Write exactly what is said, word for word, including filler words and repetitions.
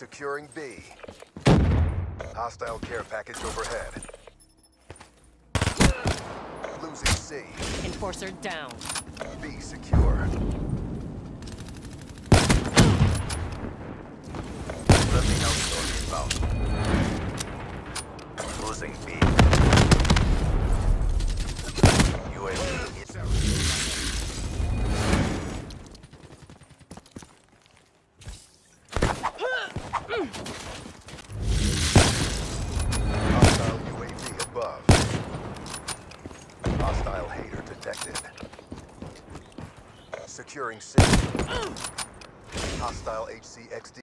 Securing B. Hostile care package overhead. Losing C. Enforcer down. B secure. Friendly outdoor inbound. Losing B. U A V hit. Hostile U A V above. Hostile hater detected. Securing C. Hostile H C X D.